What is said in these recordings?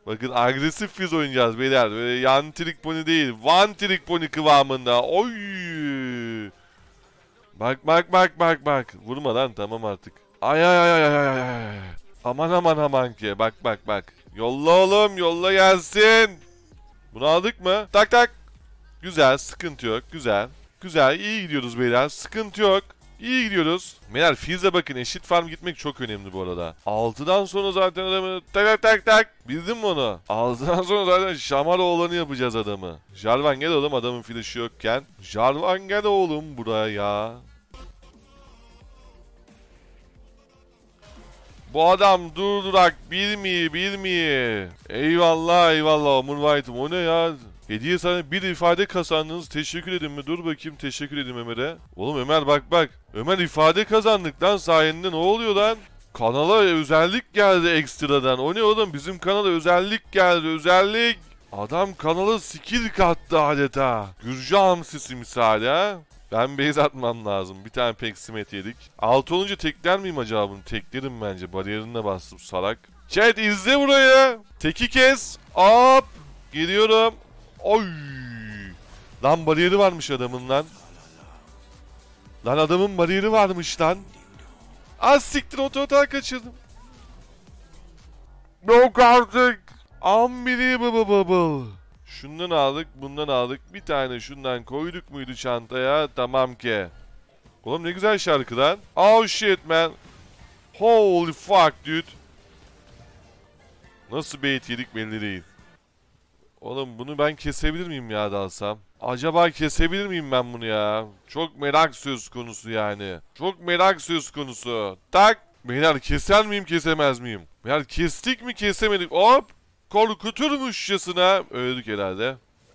Bakın agresif fiz oynayacağız beyler. Böyle yan trik pony değil. One trik pony kıvamında. Oy. Bak bak bak bak bak. Vurma lan, tamam artık. Ay ay ay ay ay ay. Aman aman aman ki. Bak bak bak. Yolla oğlum, yolla gelsin. Bunu aldık mı? Tak tak. Güzel, sıkıntı yok. Güzel. Güzel, iyi gidiyoruz beyler. Sıkıntı yok. İyi gidiyoruz. Beyler Fizz'e bakın, eşit farm gitmek çok önemli bu arada. 6'dan sonra zaten adamı tak tak tak tak. Bildin mi onu? 6'dan sonra zaten şamar oğlanı yapacağız adamı. Jarvan gel oğlum, adamın flash'ı yokken. Jarvan gel oğlum buraya. Bu adam durdurak bilmiyor. Eyvallah eyvallah Omur White'ım, o ne ya? Hediye sana bir ifade kazandınız, teşekkür edin mi? Dur bakayım, teşekkür edeyim Ömer'e. Oğlum Ömer bak bak. Ömer ifade kazandık lan sayende, ne oluyor lan? Kanala özellik geldi ekstradan. O ne oğlum, bizim kanala özellik geldi, özellik. Adam kanala skill kattı adeta. Gürcü hamsisi misali ha. Ben base atmam lazım. Bir tane peksimet yedik. 6 olunca tekler miyim acaba bunu? Teklerim bence. Bariyerine bastım salak. Chat izle burayı. Teki kes. Hop. Geliyorum. Oy. Lan bariyeri varmış adamın lan. Lan adamın bariyeri varmış lan. Az siktir, ototar kaçırdım. Yok artık. Unbelievable. Şundan aldık, bundan aldık. Bir tane şundan koyduk muydu çantaya? Tamam ki. Oğlum ne güzel şarkı lan. Oh shit man. Holy fuck dude. Nasıl bait yedik belli değil. Oğlum bunu ben kesebilir miyim ya dalsam? Acaba kesebilir miyim ben bunu ya? Çok merak söz konusu yani. Çok merak söz konusu. Tak. Beyler keser miyim, kesemez miyim? Beyler kestik mi, kesemedik? Hop. Korkuturmuşçasına öldük herhalde.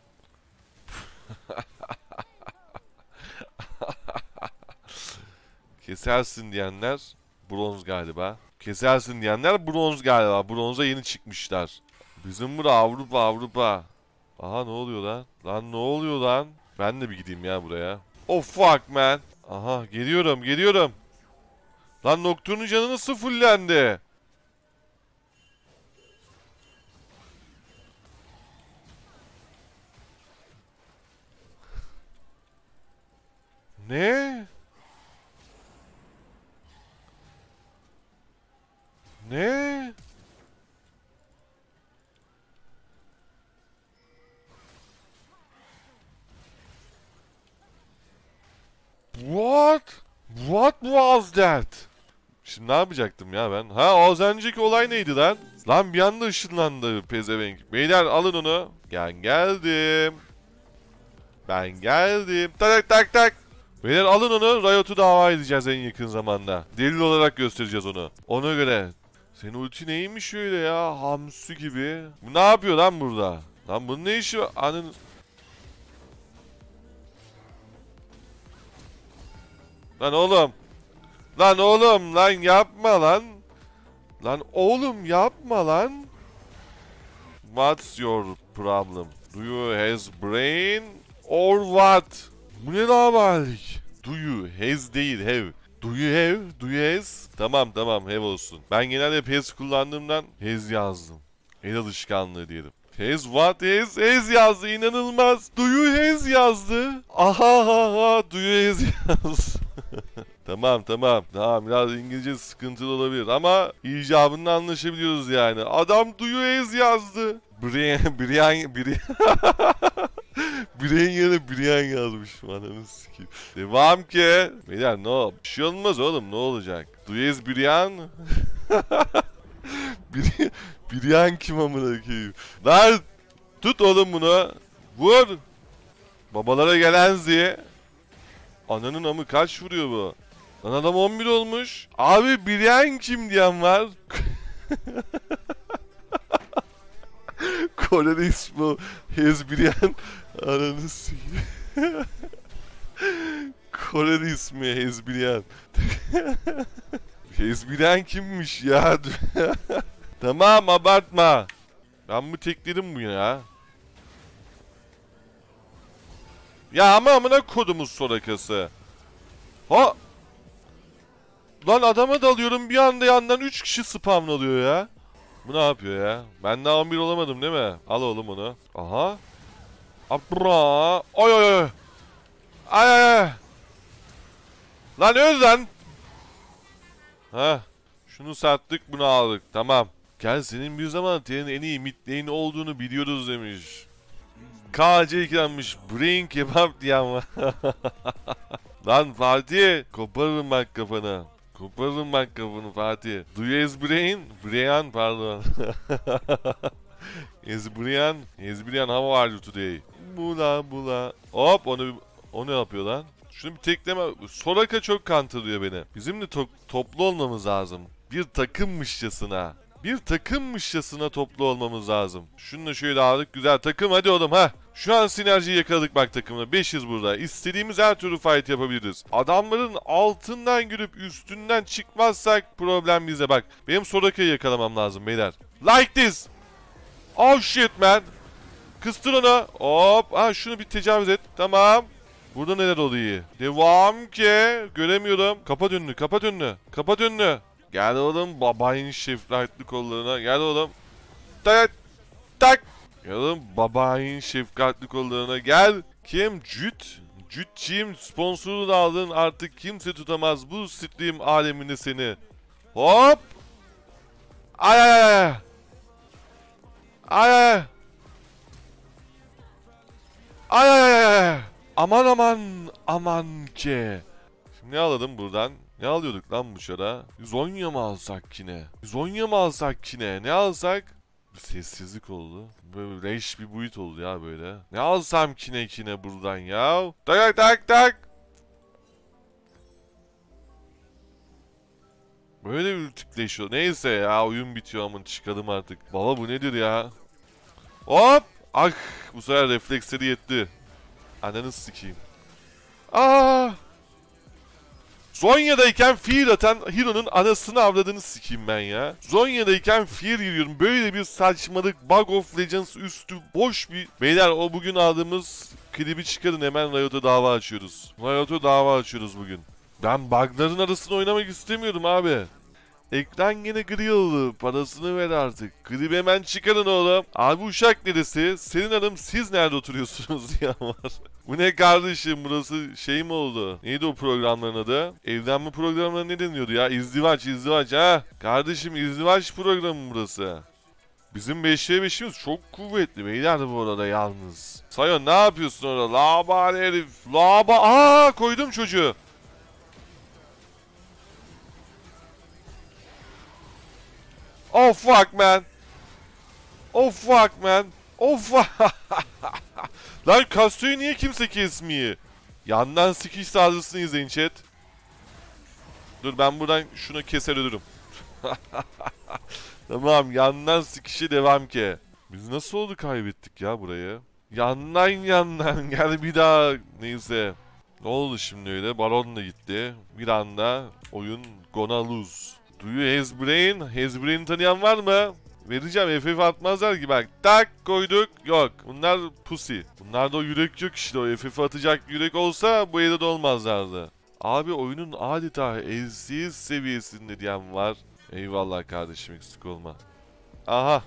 Kesersin diyenler bronz galiba. Kesersin diyenler bronz galiba. Bronza yeni çıkmışlar. Bizim bura Avrupa. Aha ne oluyor lan? Lan ne oluyor lan? Ben de bir gideyim ya buraya. Oh fuck man. Aha geliyorum. Lan Nocturne'un canı nasıl fullendi? Ne? Ne? What? What was that? Şimdi ne yapacaktım ya ben? Ha, az önceki olay neydi lan? Lan bir anda ışınlandı pezevenk. Beyler alın onu. Geldim. Ben geldim. Tak tak tak. Beyler alın onu. Riot'u dava edeceğiz en yakın zamanda. Delil olarak göstereceğiz onu. Ona göre. Senin ulti neymiş öyle ya? Hamsi gibi. Bu ne yapıyor lan burada? Lan bunun ne işi var? Anın... Lan oğlum. Lan yapma lan. Lan oğlum yapma lan. What's your problem? Do you has brain or what? Bu ne laberlik? Do you has değil have. Do you have? Do you has? Tamam have olsun. Ben genelde has kullandığımdan has yazdım. El alışkanlığı diyelim. Has what has? Has yazdı, inanılmaz. Do you has yazdı. Aha do you has yazdı. Tamam. Biraz İngilizce sıkıntılı olabilir ama icabında anlaşabiliyoruz yani. Adam do you has yazdı. Brian yerine Brian yazmışım, ananı sikeyim. Devam ki. Beyler no. Bir şey olmaz oğlum, ne olacak? Do you has Brian? Brian kim amına koyayım? Lan tut oğlum bunu. Vur. Babalara gelen ziye. Ananın amı kaç vuruyor bu? Lan adam 11 olmuş. Abi Brian kim diyen var? Koreli ismi Hezbrian. Ananı sikeyim. Koreli ismi Hezbrian. Hezbrian kimmiş ya? Tamam abartma. Ben bu teklerim bu ya. Ya ama amına kodumuz sorakası. Ha. Lan adama dalıyorum, bir anda yandan 3 kişi spamlanıyor ya. Bu ne yapıyor ya? Ben daha 11 olamadım değil mi? Al oğlum onu. Aha. Abra. Oy oy oy. Ay ay ay. Lan öl lan. Ha. Şunu sattık, bunu aldık. Tamam. Gel, senin bir zaman TR'nin en iyi mid lane olduğunu biliyoruz demiş. KC eklenmiş. Brain kebap diyen var. Lan Fatih. Koparırım bak kafanı. Koparırım bak kafanı Fatih. Do you has brain? Brian pardon. Is Brian how are you today? Bula. Hop o ne yapıyor lan? Şunu bir tekleme. Soraka çok kantırıyor beni. Bizim de toplu olmamız lazım. Bir takımmışçasına. Bir takımmışçasına toplu olmamız lazım. Şunu da şöyle aldık. Güzel takım, hadi oğlum ha. Şu an sinerjiyi yakaladık bak takımla. 5'iz burada. İstediğimiz her türlü fight yapabiliriz. Adamların altından girip üstünden çıkmazsak problem bize bak. Benim Soraka'yı yakalamam lazım beyler. Like this. Oh shit man. Kıstır onu. Hop. Ha, şunu bir tecavüz et. Tamam. Burada neler oluyor? Devam ki. Göremiyorum. Kapat önünü. Gel oğlum babayın şefkatli kollarına. Gel oğlum. Tak. Gel oğlum babayın şefkatli kollarına. Gel. Kim? Cütçiyim. Sponsoru da aldın. Artık kimse tutamaz bu stream aleminde seni. Hop. Ay. Ay. Aman ki. Şimdi ne alalım buradan? Ne alıyorduk lan bu şara? Zonya mı alsak yine? Ne alsak? Bir sessizlik oldu. Böyle leş bir boyut oldu ya böyle. Ne alsam kine buradan ya? Tak. Böyle bir tıkleşiyor. Neyse ya, oyun bitiyor aman, çıkalım artık. Baba bu nedir ya? Hop! Ah! Bu sefer refleksleri yetti. Ananı sikeyim. Aa! Zonya'dayken fear atan Hero'nun anasını avradını sikeyim ben ya. Zonya'dayken fear yürüyorum. Böyle bir saçmalık, Bug of Legends üstü boş bir... Beyler, o bugün aldığımız klibi çıkarın, hemen Riot'a dava açıyoruz bugün. Ben bug'ların arasında oynamak istemiyorum abi. Ekran gene gri oldu. Parasını ver artık. Klibi hemen çıkarın oğlum. Abi Uşak neresi? Senin hanım, siz nerede oturuyorsunuz diye var. Bu ne kardeşim, burası şey mi oldu? Neydi o programların adı? Evlenme programları ne deniyordu ya? İzdivaç ha? Kardeşim izdivaç programı burası. Bizim 5v5'imiz çok kuvvetli beyler bu arada yalnız. Sayon ne yapıyorsun orada? Laba herif. Aa, koydum çocuğu. Oh fuck man. Lan Cassio'yu niye kimse kesmiyor? Yandan sikiş saldırısını izleyin chat. Dur ben buradan şunu keser ölürüm. Tamam, yandan sikişe devam ki. Biz nasıl oldu kaybettik ya burayı? Yandan gel bir daha, neyse. Ne oldu şimdi öyle? Baron da gitti. Bir anda oyun gonna lose. Do you has brain? Has brain'i tanıyan var mı? Vereceğim, FF atmazlar ki bak. Tak koyduk. Yok. Bunlar pussy. Bunlarda o yürek yok işte. O FF atacak yürek olsa bu yerde de olmazlardı. Abi oyunun adeta LCS seviyesinde diyen var. Eyvallah kardeşim, eksik olma. Aha.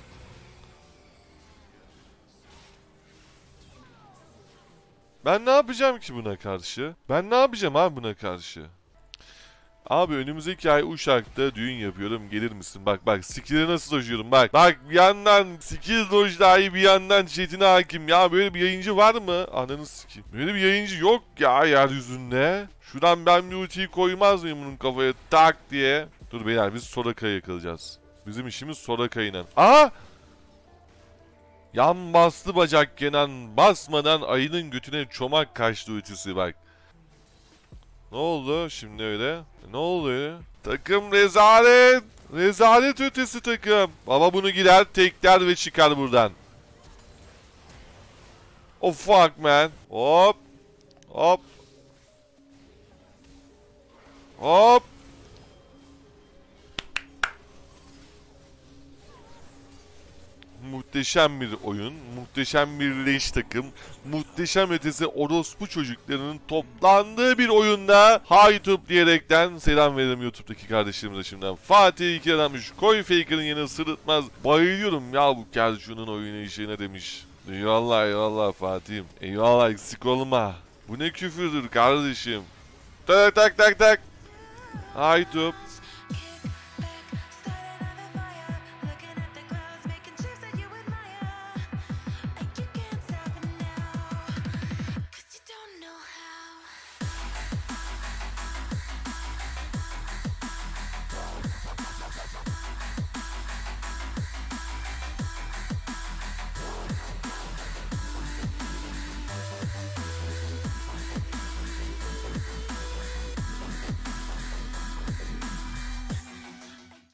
Ben ne yapacağım ki buna karşı? Abi önümüzdeki ay Uşak'ta düğün yapıyorum, gelir misin? Bak skill'e nasıl dojuyorum bak. Bak bir yandan skill doj dahi, bir yandan chatine hakim. Ya böyle bir yayıncı var mı? Ananı sikeyim. Böyle bir yayıncı yok ya yeryüzünde. Şuradan ben bir ultiyi koymaz mıyım bunun kafaya tak diye. Dur beyler, biz Soraka'yı yakalayacağız. Bizim işimiz Soraka'yla. Aha! Yan bastı bacak Kenan, basmadan ayının götüne çomak kaçtı ultisi bak. Ne oldu şimdi öyle? Ne oluyor? Takım rezalet. Rezalet ötesi takım. Baba bunu gider tekler ve çıkar buradan. Oh fuck man. Hop. muhteşem bir oyun, muhteşem bir leş takım, muhteşem ötesi orospu çocuklarının toplandığı bir oyunda YouTube diyerekten selam verelim YouTube'daki kardeşlerimize şimdiden. Fatih 2 aranmış, koy faker'ın yanı sırıtmaz. Bayılıyorum ya bu Kerçun'un oynayışına demiş. Eyvallah eyvallah Fatih'im. Eyvallah, eksik olma. Bu ne küfürdür kardeşim. Tak tak tak tak. YouTube.